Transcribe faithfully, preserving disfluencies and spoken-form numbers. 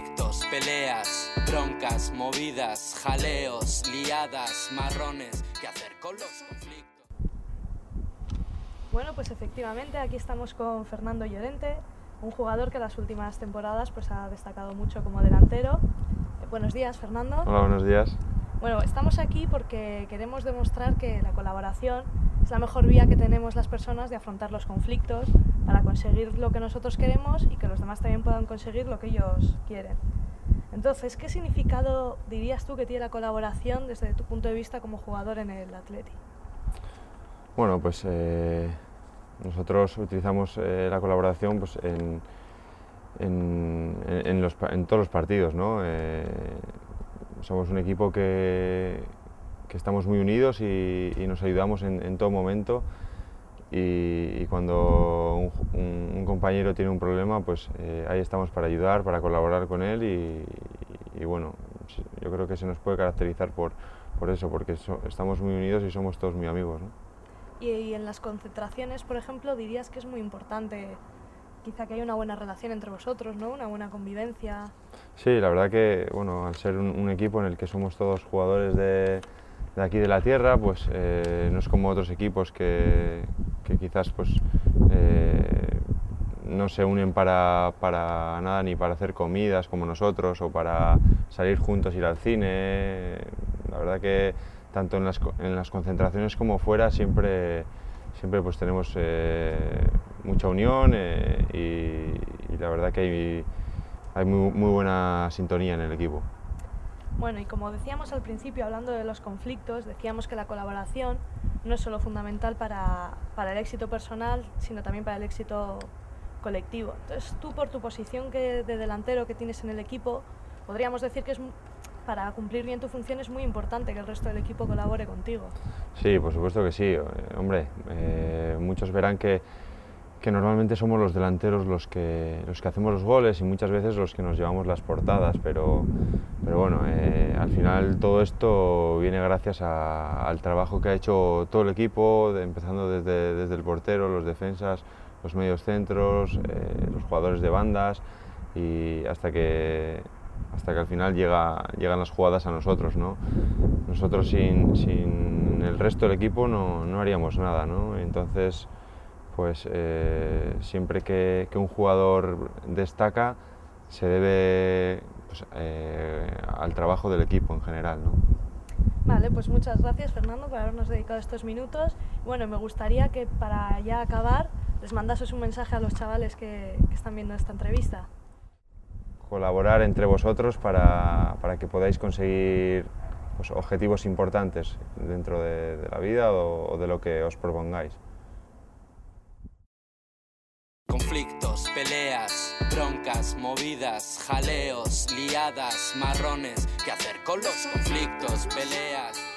conflictos, peleas, broncas, movidas, jaleos, liadas, marrones. ¿Qué hacer con los conflictos? Bueno, pues efectivamente aquí estamos con Fernando Llorente, un jugador que en las últimas temporadas pues, ha destacado mucho como delantero. Eh, buenos días, Fernando. Hola, buenos días. Bueno, estamos aquí porque queremos demostrar que la colaboración es la mejor vía que tenemos las personas de afrontar los conflictos para conseguir lo que nosotros queremos y que los demás también puedan conseguir lo que ellos quieren. Entonces, ¿qué significado dirías tú que tiene la colaboración desde tu punto de vista como jugador en el Athletic? Bueno, pues eh, nosotros utilizamos eh, la colaboración pues, en, en, en, los, en todos los partidos, ¿no? Eh, somos un equipo que, que estamos muy unidos y, y nos ayudamos en, en todo momento y, y cuando un, un, un compañero tiene un problema, pues eh, ahí estamos para ayudar, para colaborar con él y, y bueno, yo creo que se nos puede caracterizar por, por eso, porque so, estamos muy unidos y somos todos muy amigos, ¿no? Y, y en las concentraciones, por ejemplo, dirías que es muy importante quizá que haya una buena relación entre vosotros, ¿no? Una buena convivencia. Sí, la verdad que, bueno, al ser un, un equipo en el que somos todos jugadores de, de aquí de la tierra, pues eh, no es como otros equipos que, que quizás pues eh, no se unen para, para nada, ni para hacer comidas como nosotros o para salir juntos, ir al cine. La verdad que tanto en las, en las concentraciones como fuera siempre, siempre pues tenemos eh, mucha unión eh, y, y la verdad que hay, hay muy, muy buena sintonía en el equipo. Bueno, y como decíamos al principio, hablando de los conflictos, decíamos que la colaboración no es solo fundamental para, para el éxito personal, sino también para el éxito colectivo. Entonces, tú por tu posición que, de delantero que tienes en el equipo, podríamos decir que es, para cumplir bien tu función es muy importante que el resto del equipo colabore contigo. Sí, por supuesto que sí. Eh, hombre, eh, muchos verán que, que normalmente somos los delanteros los que, los que hacemos los goles y muchas veces los que nos llevamos las portadas, pero, pero bueno, eh, al final todo esto viene gracias a, al trabajo que ha hecho todo el equipo, de, empezando desde, desde el portero, los defensas, los medios centros, eh, los jugadores de bandas y hasta que hasta que al final llega, llegan las jugadas a nosotros, ¿no? Nosotros sin, sin el resto del equipo no, no haríamos nada, ¿no? Entonces, pues eh, siempre que, que un jugador destaca se debe pues, eh, al trabajo del equipo en general, ¿no? Vale, pues muchas gracias, Fernando, por habernos dedicado estos minutos. Bueno, me gustaría que para ya acabar les mandases un mensaje a los chavales que, que están viendo esta entrevista. Colaborar entre vosotros para, para que podáis conseguir pues, objetivos importantes dentro de, de la vida o, o de lo que os propongáis. Conflictos, peleas, broncas, movidas, jaleos, liadas, marrones. ¿Qué hacer con los conflictos, peleas?